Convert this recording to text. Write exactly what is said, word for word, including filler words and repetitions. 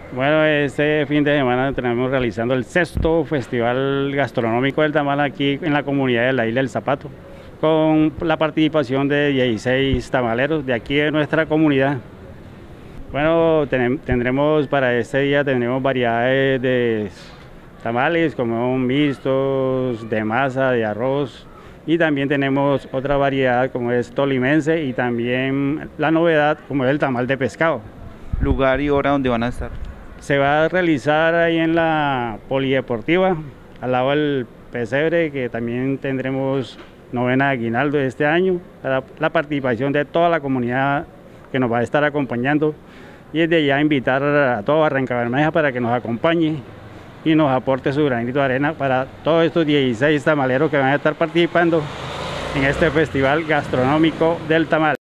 Bueno, este fin de semana tenemos realizando el sexto Festival Gastronómico del Tamal aquí en la comunidad de la Isla del Zapato, con la participación de dieciséis tamaleros de aquí de nuestra comunidad. Bueno, tenem- tendremos para este día tendremos variedades de tamales como mixtos, de masa, de arroz, y también tenemos otra variedad como es tolimense y también la novedad como es el tamal de pescado. Lugar y hora donde van a estar. Se va a realizar ahí en la polideportiva, al lado del pesebre, que también tendremos novena de aguinaldo de este año, para la participación de toda la comunidad que nos va a estar acompañando. Y desde ya invitar a toda Barrancabermeja para que nos acompañe y nos aporte su granito de arena para todos estos dieciséis tamaleros que van a estar participando en este Festival Gastronómico del Tamal.